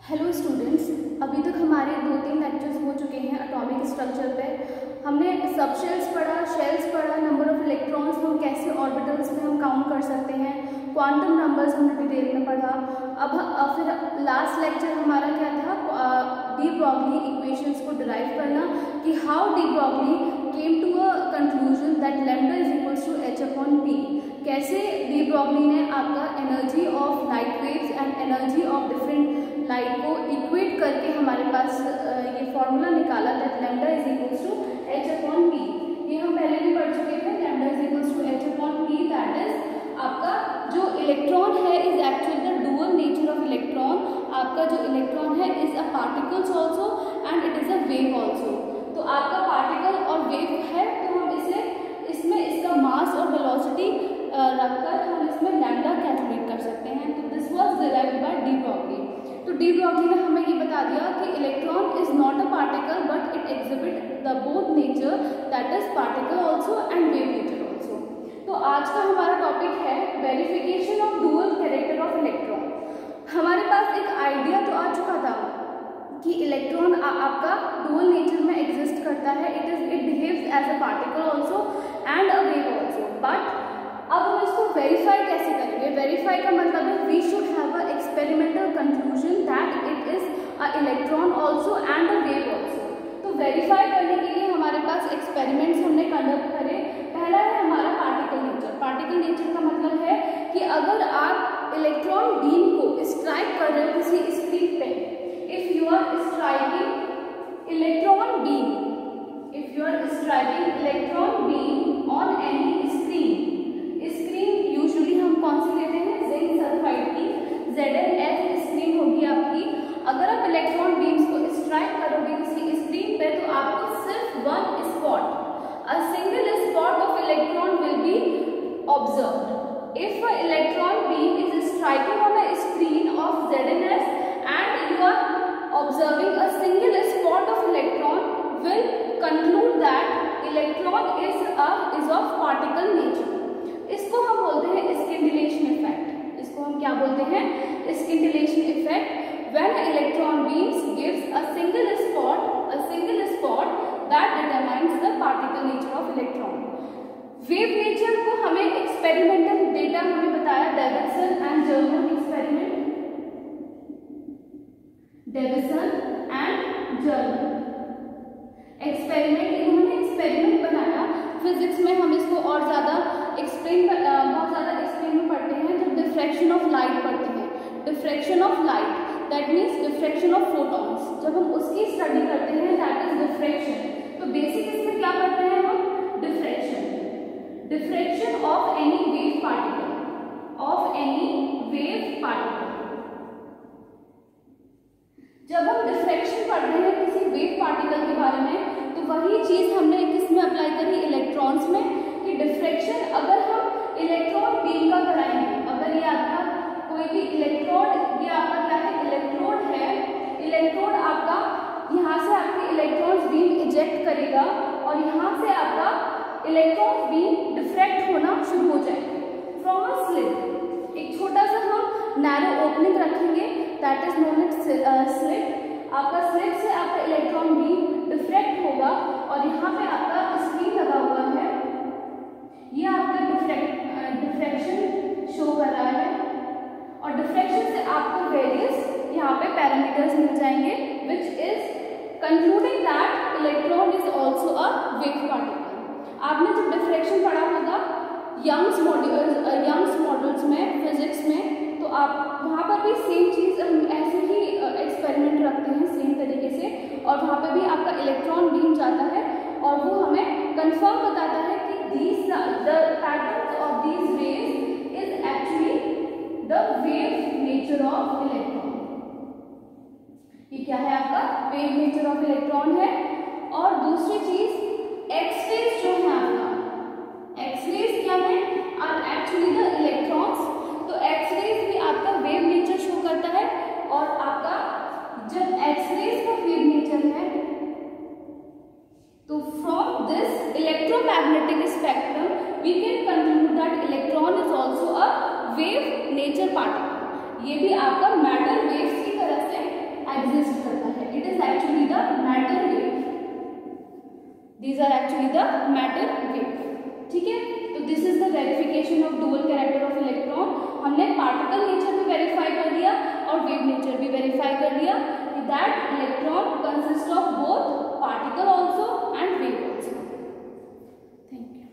Hello students, अभी तक हमारे 2-3 लेक्चर्स हो चुके हैं एटॉमिक स्ट्रक्चर पे। हमने सब शेल्स पढ़ा, शेल्स पढ़ा, नंबर ऑफ इलेक्ट्रॉन्स हम कैसे ऑर्बिटल्स में हम काउंट कर सकते हैं, क्वांटम नंबर्स हमने डिटेल में पढ़ा। अब फिर लास्ट लेक्चर हमारा क्या था, डी ब्रॉगली इक्वेशंस को डिराइव करना कि how de Broglie came to a conclusion that lambda is equals to H upon P. कैसे डी ब्रॉगली ने आपका energy of light waves and energy of different light को इक्वेट करके हमारे पास ये फॉर्मूला निकाला that lambda is equals to H upon P. ये हम पहले भी पढ़ चुके थे, lambda is equals to H upon P, that is आपका जो इलेक्ट्रॉन है is actually the dual nature of electron. आपका जो इलेक्ट्रॉन है is a particles also and it is a wave also. तो आपका पार्टिकल और वेव है, तो हम इसमें इसका मास और वेलोसिटी रखकर हम इसमें लैम्डा कैलकुलेट कर सकते हैं। तो this was derived by de Broglie. तो डी ब्रॉगली ने हमें ये बता दिया कि electron is not a particle but it exhibit the both nature, that is particle also and wave nature also. तो आज का हमारा टॉपिक है verification of dual character of electron. हमारे पास एक आइडिया तो आ चुका था कि इलेक्ट्रॉन आपका डुअल नेचर में एग्जिस्ट करता है, it behaves as a particle also and a wave also. But अब हम इसको वेरीफाई कैसे करेंगे? वेरीफाई का मतलब है we should have a experimental conclusion that it is a electron also and a wave also. तो वेरीफाई करने के लिए हमारे पास एक्सपेरिमेंट्स हमने कंडक्ट करे। पहला है हमारा पार्टिकल नेचर। पार्टिकल नेचर का मतलब है कि अगर आप इलेक्ट्रॉन बीम को स्ट्राइक कर रहे हो किसी स्क्रीन पे, if you are striking electron beam, if you are striking electron beam on any screen, screen usually हम कौन सी लेते हैं, जिंक सल्फाइड की ZnS स्क्रीन होगी आपकी। अगर आप इलेक्ट्रॉन बीम्स को स्ट्राइक करोगे किसी स्क्रीन पे तो आपको सिर्फ one spot, a single spot of electron will be observed. If a electron beam is striking on a screen of ZnS and you are observing a single spot of electron, will conclude that electron is of particle nature. इसको हम बोलते हैं scintillation effect. इसको हम क्या बोलते हैं, scintillation effect. When electron beams gives a single spot that determines the particle nature of electron. Wave nature को हमें एक्सपेरिमेंटल डेटा हमें बताया, Davisson and Germer experiment, Davisson and Germer experiment. इन्होंने एक्सपेरिमेंट बनाया। फिजिक्स में हम इसको और ज़्यादा बहुत ज़्यादा एक्सप्लेन में पढ़ते हैं जब डिफ्रैक्शन ऑफ लाइट पढ़ते हैं। Diffraction of light that means diffraction of photons, जब हम उसकी स्टडी करते हैं दैट इज डिफ्रैक्शन। तो बेसिक इसमें क्या करते हैं हम, diffraction of any wave particle, जब हम डिफ्रैक्शन पढ़ रहे हैं किसी वेव पार्टिकल के बारे में तो वही चीज हमने किसमें अप्लाई करी, इलेक्ट्रॉन्स में। कि डिफ्रैक्शन अगर हम इलेक्ट्रॉन बीम का कराएंगे, अगर ये आपका कोई भी इलेक्ट्रोड, ये आपका क्या है, इलेक्ट्रोड है, इलेक्ट्रोड आपका यहाँ से आपके इलेक्ट्रॉन्स बीम इजेक्ट करेगा और यहाँ से आपका इलेक्ट्रॉन बीम डिफ्रैक्ट होना शुरू हो जाएगा फ्रॉम अ स्लिट। एक छोटा सा हम नैरो ओपनिंग रखेंगे, that is known as slit. आपका स्लिट से आपका इलेक्ट्रॉन बीम डिफ्रैक्ट होगा और यहाँ पे आपका स्क्रीन लगा हुआ है, ये आपका डिफ्रैक्शन शो कर रहा है और डिफ्रैक्शन से आपको वेरियस यहाँ पे पैरामीटर्स मिल जाएंगे which is concluding that electron is also a wave particle. आपने जब डिफ्रैक्शन पढ़ा होगा यंग्स मॉडल्स में फिजिक्स में, तो आप वहाँ पर भी सेम चीज़ हम ऐसे ही एक्सपेरिमेंट रखते हैं सेम तरीके से, और वहाँ पर भी आपका इलेक्ट्रॉन बीम जाता है और वो हमें कंफर्म बताता है कि the patterns of these rays is actually the wave nature of electron. ये क्या है आपका, वेव नेचर ऑफ इलेक्ट्रॉन है। और दूसरी चीज एक्सरेज जो है आपका, एक्सरेज क्या है, आर एक्चुअली द इलेक्ट्रॉन्स। तो एक्सरेज भी आपका वेव नेचर शो करता है और आपका जब एक्सरेज का वेव नेचर है तो from this electromagnetic spectrum we can conclude that electron is also a wave nature particle. ये भी आपका मैटर वेव्स की तरह से These are actually the matter wave. ठीक है, तो this is the verification of dual character of electron. हमने पार्टिकल नेचर भी वेरीफाई कर दिया और वेव नेचर भी वेरीफाई कर दिया कि that electron consist of both particle also and wave also. Thank you.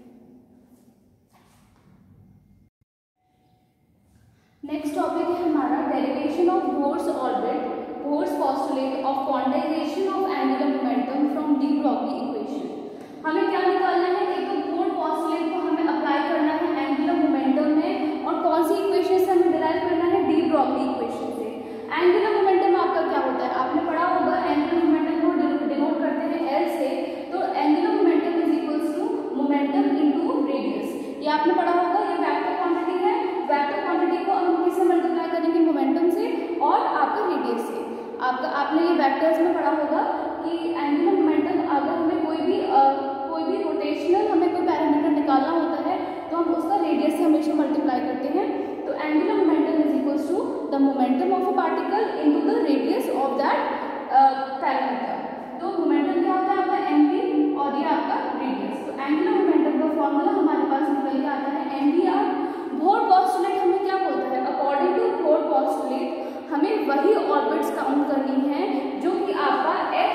Next topic है हमारा derivation of Bohr's orbit, Bohr's postulate of quantization of angular momentum from de Broglie equation. हमें क्या निकालना है, एक तो बोर्ड पोस्टुलेट को हमें अप्लाई करना है एंगुलर मोमेंटम में, और कौन सी इक्वेशन से हमें डिराइव करना है, डी ब्रॉगली इक्वेशन से. एंगुलर मोमेंटम आपका क्या होता है, आपने पढ़ा होगा एंगुलर मोमेंटम को डिनोट करते हैं एल से. तो angular momentum is equals to momentum into radius. ये आपने पढ़ा होगा, ये वेक्टर क्वांटिटी है. वेक्टर क्वांटिटी को हम किससे मल्टीप्लाई करेंगे, मोमेंटम से और आपका रेडियस से. आपने ये वेक्टर्स में पढ़ा होगा कि एंगुलर मोमेंटम अगर हमें कोई भी रोटेशनल हमें कोई पैरामीटर निकालना होता है तो हम उसका रेडियस से हमेशा मल्टीप्लाई करते हैं. तो angular momentum is equals to the momentum of a particle into the radius of that parameter. तो मोमेंटम क्या होता है आपका mv और ये आपका रेडियस. तो एंगुलर मोमेंटम का फॉर्मूला हमारे पास निकल के आता है mvr. बोर पोस्टुलेट हमें क्या बोलता है, अकॉर्डिंग टू बोर पोस्टुलेट हमें वही ऑर्बिट्स काउंट करनी है जो कि आपका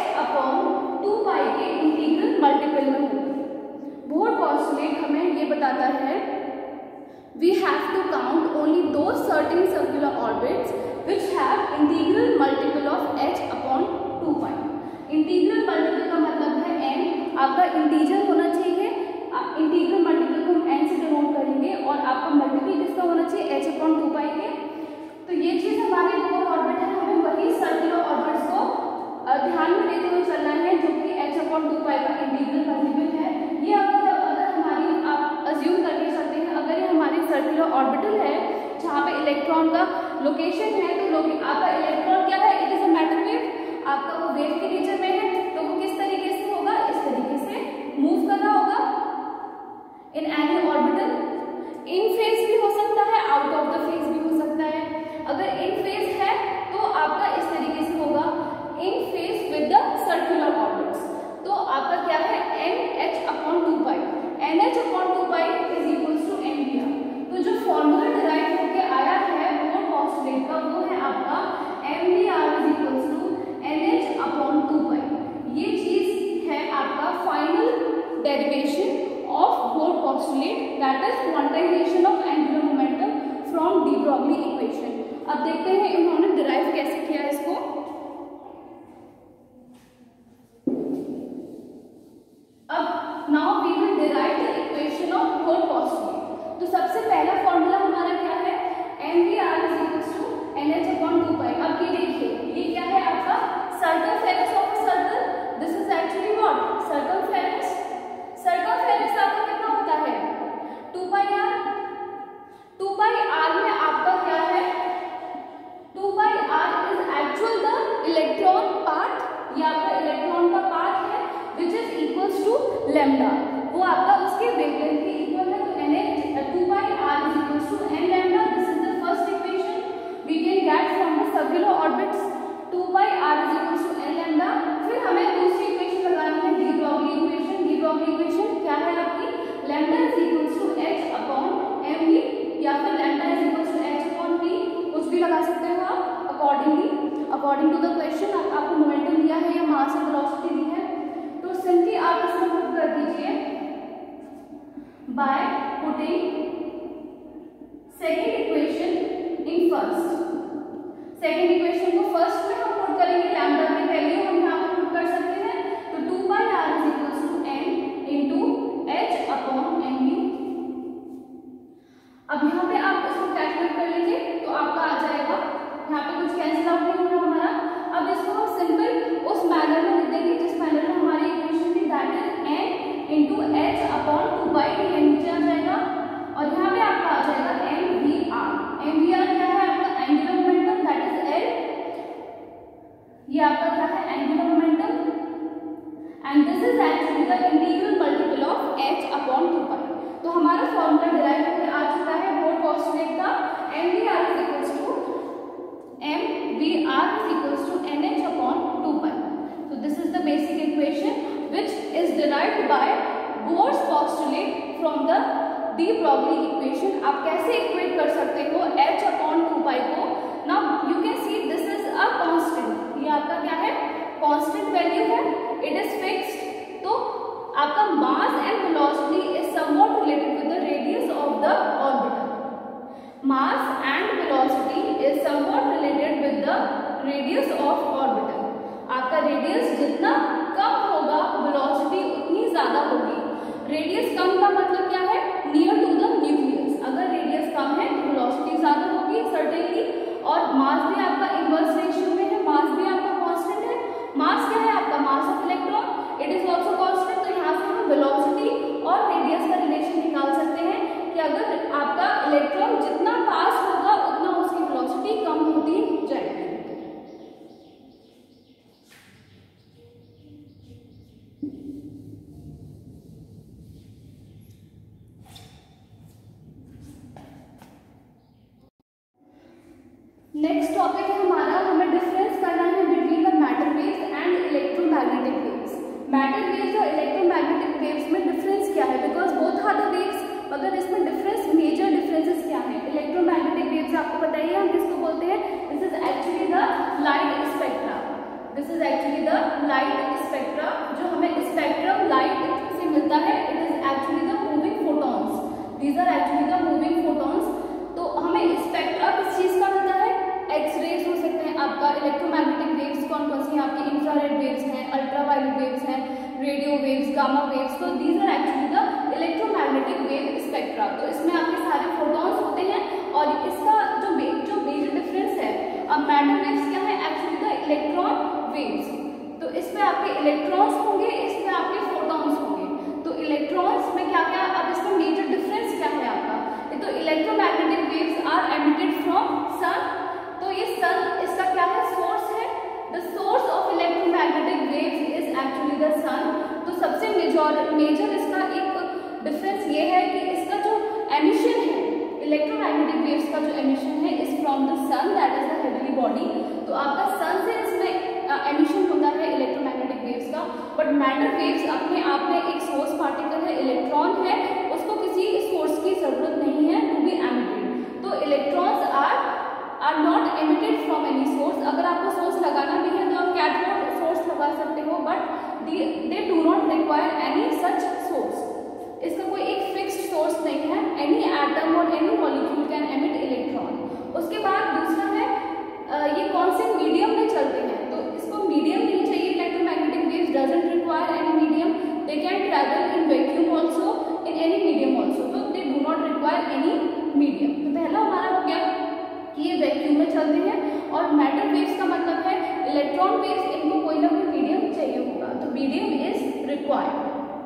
h/2π के इंटीग्रल मल्टीपल में होगा. बोर पोस्टुलेट हमें ये बताता है we have to count only those certain circular orbits which have integral multiple of h/2π. Integral multiple का मतलब है n. आपका इंटीजर होना चाहिए, इंटीग्रल मल्टीपल को हम n से डिनोट करेंगे और आपका मल्टीपल किसका होना चाहिए, h/2π के. तो ये चीज हमारे बोर ऑर्बिट है, हमें वही सर्कुलर ऑर्बिट्स को ध्यान में लेते हुए चलना है जो कि h/2π का इंटीग्रल मल्टीपल है. ये अगर हमारी आप अज्यूम करके चलते हैं, अगर ये हमारी सर्कुलर ऑर्बिटल है जहाँ पे इलेक्ट्रॉन का लोकेशन है, तो आपका इलेक्ट्रॉन क्या है, it is a matter wave. आपका वो वेव के नेचर में है, तो वो किस तरीके से होगा, इस तरीके से मूव कर रहा होगा in any orbital. In phase भी हो सकता है, आउट ऑफ द फेज भी हो सकता है. अगर इन फेज है तो आपका इस तरीके से होगा, in phase with the circular orbits. तो आपका क्या है, nh/2π. nh/2π is equals to mvr. तो जो फॉर्मूला डिराइव होके आया है बोर पोस्टुलेट का, वो है आपका mvr is equals to nh/2π. ये चीज है आपका final derivation of Bohr postulate, that is quantization of angular momentum from de Broglie equation. अब देखते हैं इन्होंने डिराइव कैसे किया इसको. अब now we will derive the equation of Bohr postulate. तो सबसे पहला फॉर्मूला हमारा क्या है, mvr is equals to nh/2π. अब ये देखिए, ये क्या है आपका circumference of a circle. This is actually what, circumference. Circumference आपका कितना होता है, 2πr. 2πr में आपका क्या है, 2πr is actual the electron path. ये आपका इलेक्ट्रॉन का पाथ है which is equals to lambda. वो आपका उसके वेवलेंथ के इक्वल है. तो 2πr is equals to n lambda. This is the first equation we can get from the circular orbits. 2πr is equals to n lambda. फिर हमें दूसरी equation लगानी है, de Broglie equation. De Broglie equation क्या है आपकी, lambda is equals to h/mv या फिर lambda is equals to h/p. कुछ भी लगा सकते हो आप अकॉर्डिंग टू द क्वेश्चन. आपको मोमेंटम दिया है या मास और वेलोसिटी दी है, तो सिंपली आप इसमें पुट कर दीजिए by putting second equation in first. Second equation को फर्स्ट में हम पुट करेंगे, लैम्डा की वैल्यू हम यहाँ पे पुट कर सकते हैं. तो 2πr is equals to n into h/mv. अब यहाँ पे आप इसको कैलकुलेट कर लेंगे तो आपका आ जाएगा, यहाँ पे कुछ कैंसिल आउट नहीं होगा हमारा. अब इसको हम सिंपल उस मैनर में लिख देंगे जिस मैनर में हमारी इक्वेशन थी, that is n into h/2π. ये नीचे आ जाएगा और यहाँ पे आपका आ जाएगा mvr. mvr क्या है आपका, angular momentum, that is l. ये आपका क्या है, angular momentum, and this is actually the integral multiple of h/2π. तो हमारा फॉर्मूला डिराइव होकर आ चुका है बोर पोस्टुलेट का. mvr is equals to nh/2π. So this is the basic equation which is derived de Broglie equation आप कैसे equate कर सकते हो h/2 को। Now you can see this is a constant, ये आपका क्या है, कांस्टेंट वैल्यू है, इट इज फिक्स्ड। तो आपका mass and velocity is somewhat related with the radius of the orbital. Mass and velocity is somewhat related with the radius of orbital. आपका radius जितना कम होगा वेलोसिटी उतनी ज्यादा होगी। रेडियस कम का मतलब क्या है, नियर टू द न्यूक्लियस। अगर रेडियस कम है तो वेलोसिटी ज्यादा होगी सर्टेनली। और मास भी आपका इनवर्स रेशियो में है, मास भी आपका कांस्टेंट है। मास क्या है आपका, mass of electron, it is also constant. तो यहाँ से हम वेलोसिटी और रेडियस का रिलेशन निकाल सकते हैं कि अगर आपका इलेक्ट्रॉन जितना पास होगा उतना उसकी वेलोसिटी कम होती जाएगी। नेक्स्ट टॉपिक है हमारा, हमें डिफरेंस करना है between the matter waves and electromagnetic waves. Matter waves और इलेक्ट्रोमैग्नेटिक वेव्स में डिफरेंस क्या है, because both are the waves, मगर इसमें डिफरेंस, मेजर डिफरेंसेस क्या है। इलेक्ट्रोमैग्नेटिक वेव्स आपको बताइए हम किसको बोलते हैं, this is actually the light spectra. This is actually the light spectra, जो हमें स्पेक्ट्रम लाइट से मिलता है, it is actually the moving photons, these are actually the moving photons. तो हमें स्पेक्ट्रा किस चीज का मिलता है, एक्सरेज हो सकते हैं आपका। इलेक्ट्रोमैग्नेटिक वेव्स कौन कौन सी हैं आपकी, इंफ्रारेड वेव्स हैं, अल्ट्रावायलेट वेव्स हैं, रेडियो वेव्स, गामा वेव्स। तो these are actually the electromagnetic wave spectra. तो इसमें आपके सारे फोटॉन्स होते हैं। और इसका जो मेजर डिफरेंस है, अब मैटर वेव्स क्या है, एक्चुअली द इलेक्ट्रॉन वेव्स। तो इसमें आपके इलेक्ट्रॉन्स होंगे, इसमें आपके फोटॉन्स होंगे। तो इलेक्ट्रॉन्स में क्या क्या, अब इसमें मेजर डिफरेंस क्या है आपका, तो electromagnetic waves are emitted from sun. तो ये सन इसका क्या है, सोर्स है। The source of electromagnetic waves is actually the sun. तो सबसे मेजर इसका एक डिफरेंस ये है कि इसका जो एमिशन है, इलेक्ट्रोमैग्नेटिक वेव्स का जो एमिशन है is from the sun, that is the heavenly body. तो आपका सन से इसमें एमिशन होता है इलेक्ट्रोमैग्नेटिक वेव्स का। बट मैटर वेव्स अपने आप में एक सोर्स पार्टिकल है, इलेक्ट्रॉन है, उसको किसी सोर्स की जरूरत नहीं है टू बी एमिटेड। तो electrons are not emitted from any source. अगर आपको सोर्स लगाना भी है तो आप कैथोड सोर्स लगा सकते हो, but they do not require any such source. इसका कोई एक फिक्स्ड सोर्स नहीं है। एनी एटम और any molecule can emit electron. उसके बाद दूसरा है ये कौन से मीडियम में चलते हैं, तो इसको मीडियम नहीं चाहिए। Electromagnetic waves doesn't require any medium, they can travel in vacuum also, in any medium also. तो they do not require any medium. तो पहला हमारा हो गया कि ये वैक्यूम में चलते हैं। और मैटर वेव्स का मतलब है इलेक्ट्रॉन वेव्स, इनको कोई ना कोई मीडियम चाहिए होगा, तो मीडियम इज रिक्वायर्ड।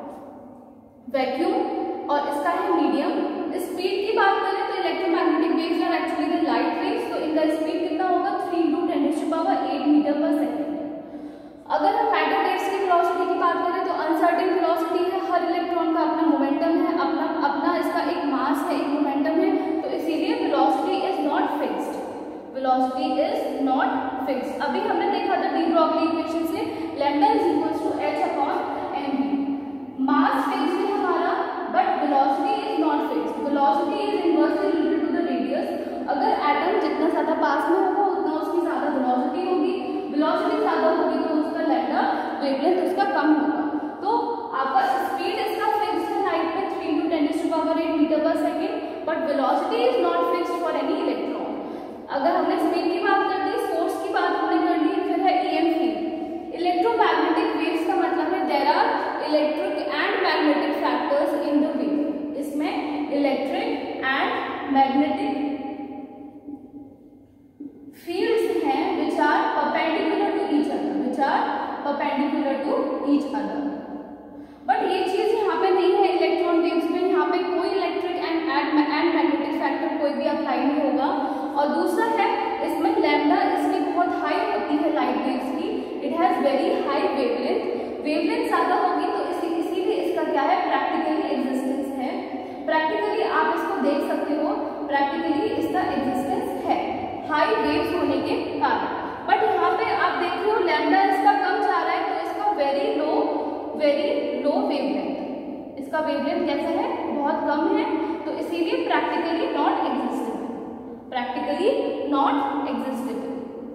वैक्यूम और इसका है मीडियम। स्पीड की बात करें तो electromagnetic waves are actually the light waves. तो इनका स्पीड कितना होगा, 3 × 10⁸ मीटर पर सेकेंड। अगर हम मैटर वेव्स की वेलोसिटी की बात करें तो अनसर्टेन वेलोसिटी है, हर इलेक्ट्रॉन का अपना मोमेंटम है, अपना इसका एक मास है, एक मोमेंटम है। तो इसीलिए velocity is not fixed, velocity is not fixed. अभी हमने देखा था डी ब्रॉगली इक्वेशन से lambda is equals to h/mv। Mass fixed है हमारा, but velocity is not fixed. Velocity is inversely related to the radius. अगर एटम जितना ज्यादा पास में होगा उतना उसकी ज्यादा वेलोसिटी होगी, वेलोसिटी ज्यादा होगी तो उसका लैम्डा वेवलेंथ उसका कम होगा। तो आपका स्पीड इसका फिक्स्ड है लाइट में 3 × 10⁸ मीटर पर second, but velocity is not fixed for any electron. अगर हमने स्पीड की बात कर दी, सोर्स की बात हमने कर ली, फिर है ईएम फील्ड। इलेक्ट्रोमैग्नेटिक वेव्स का मतलब है there are electric and magnetic factors in the wave. इसमें इलेक्ट्रिक एंड मैग्नेटिक फील्ड्स हैं which are perpendicular to each other, which are perpendicular to each other। But ये चीज यहाँ पे नहीं है इलेक्ट्रॉन वेव्स में, यहाँ पे कोई इलेक्ट्रिक एंड मैग्नेटिक फैक्टर कोई भी अप्लाई नहीं होगा। और दूसरा है इसमें लैम्डा इसकी बहुत हाई होती है लाइट वेव्स की, it has very high wavelength ज्यादा होगी, तो इसीलिए इसका क्या है, प्रैक्टिकली एग्जिस्टेंस है। प्रैक्टिकली आप इसको देख सकते हो, प्रैक्टिकली इसका एग्जिस्टेंस है हाई वेव्स होने के कारण। बट यहाँ पे आप देख रहे हो लैम्डा इसका कम जा रहा है, तो इसका वेरी लो वेवलेंथ, इसका वेवलेंथ कैसा है, बहुत कम है। तो इसीलिए practically not existable, practically not existable.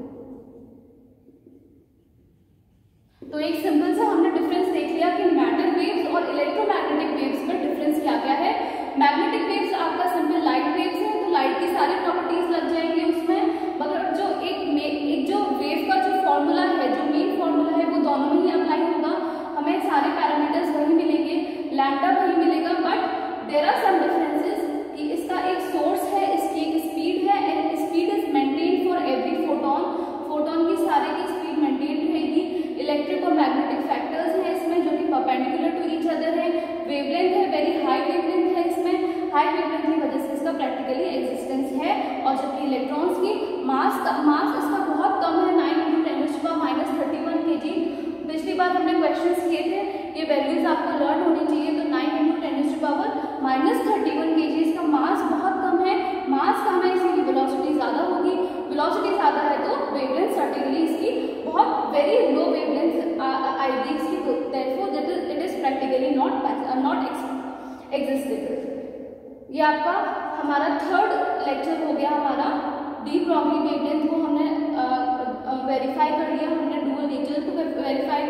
तो एक सिंपल सा हमने डिफरेंस देख लिया कि मैटर वेव्स और इलेक्ट्रोमैग्नेटिक वेव्स में डिफरेंस क्या क्या है। मैग्नेटिक वेव्स आपका सिंपल लाइट वेव्स है, तो लाइट की सारी प्रॉपर्टीज लग जाएंगी उसमें, मगर जो एक जो वेव का जो फॉर्मूला है, जो मेन फॉर्मूला है, वो दोनों में ही अप्लाई होगा। हमें सारे पैरामीटर्स वही मिलेंगे, लैम्डा वही मिलेगा, but there are some differences कि इसका एक सोर्स है, इसकी एक स्पीड है, and speed is maintain for every photon, photon की सारे की स्पीड मेंटेन रहेगी। इलेक्ट्रिक और मैग्नेटिक फैक्टर्स हैं इसमें जो कि परपेंडिकुलर टू ईच अदर है। वेवलेंथ है, वेरी हाई वेवलेंथ है, इसमें हाई वेवलेंथ की वजह से इसका प्रैक्टिकली एग्जिस्टेंस है। और जबकि इलेक्ट्रॉन्स की मास इसका बहुत कम है, 9 × 10⁻31 kg। पिछली बार हमने क्वेश्चंस किए थे, ये वैल्यूज आपको लर्न होनी चाहिए। तो 9 × 10⁻31 kg इसका मास बहुत कम है, मास कम है इसीलिए वेलोसिटी ज्यादा होगी, वेलोसिटी ज्यादा है तो वेवलेंथ सर्टेनली इसकी बहुत वेरी लो वेवलेंथ आएगी इसकी, तो therefore it is practically not existable. ये आपका हमारा थर्ड लेक्चर हो गया। हमारा डी ब्रॉगली वेवलेंथ को हमने वेरीफाई कर लिया, हमने डुअल नेचर को वेरीफाई